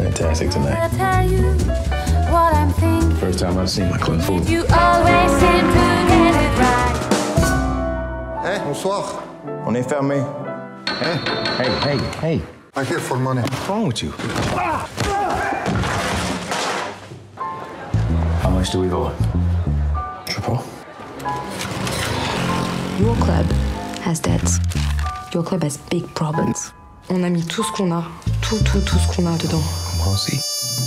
fantastic tonight. I'll tell you what I'm thinking. First time I've seen my club full. You always seem to get it right. Hey, bonsoir. On est fermé. Hey. I'm here for money. What's wrong with you? How much do we owe? Triple. Your club has debts. Your club has big problems. On a mis tout ce qu'on a, tout ce qu'on a dedans. We'll see.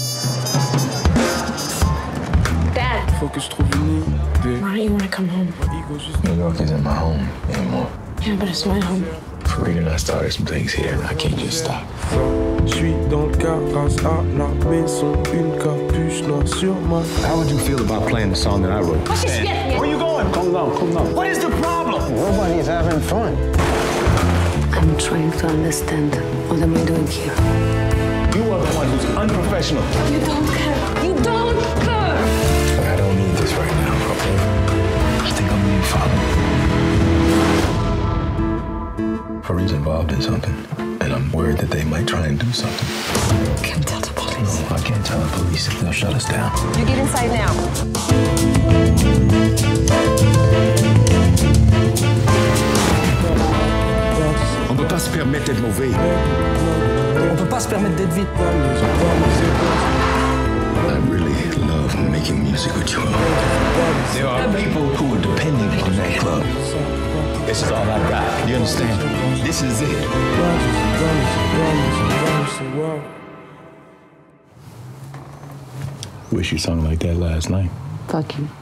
Dad! Faut que je trouve une idée. Why don't you want to come home? New York isn't my home anymore. Yeah, but it's my home. Farida and I started some things here, and I can't just stop. Je suis dans le garage à la maison, une capuche noire sur ma. How would you feel about playing the song that I wrote? Where you going? Calm down. What is the problem? Nobody's having fun. I'm trying to understand what am I doing here. You are the one who's unprofessional. You don't care. You don't care! But I don't need this right now, okay? I think I'm being followed. Farida's involved in something, and I'm worried that they might try and do something. Can't tell the police. No, I can't tell the police. They'll shut us down. You get inside now. On peut pas se permettre d'être mauvais. On peut pas se permettre d'être vite. I really love making music with you. There are people who are depending on that club. This is all I got. You understand? This is it. Wish you sung like that last night. Fuck you.